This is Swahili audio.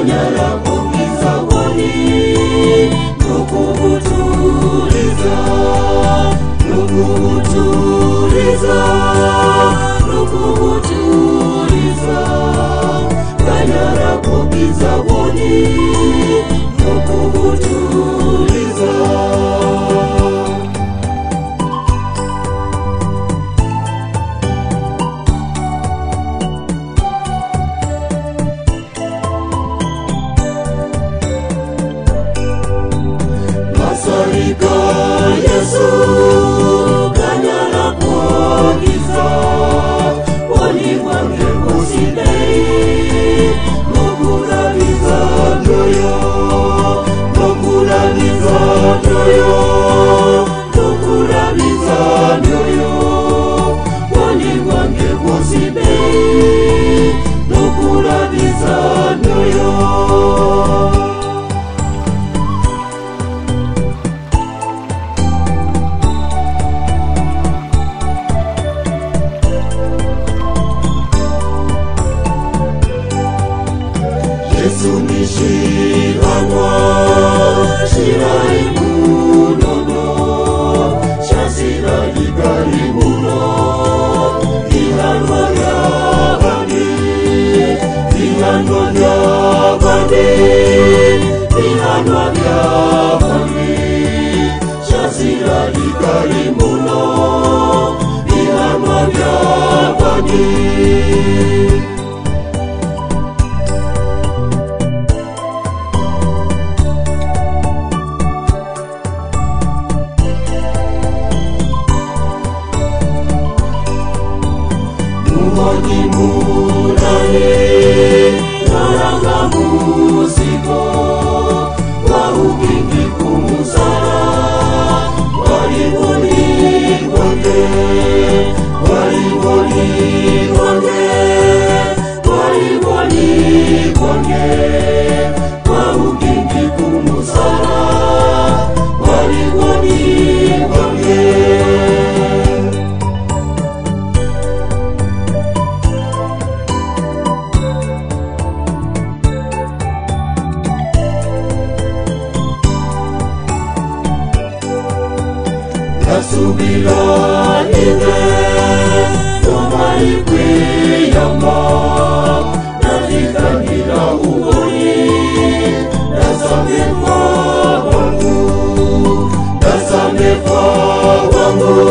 kanyara kukizaboni nukubutuliza kanyara kukizaboni nukubutuliza. Masarika Yesu kanyara kuagiza wali wange kusidei nokurabiza nyoyo wali wange kusidei nokurabiza nyoyo. Yesu ni shiranwa, shirai munono, shasira ligari muno, ihanwa yabani, shasira ligari muno, ihanwa yabani. Murani naranga musiko waukingi kumusara waliboni wange waukingi kumusara waliboni wange. Nasubira ine nomai kweyama najikanira uboni nasamefa wangu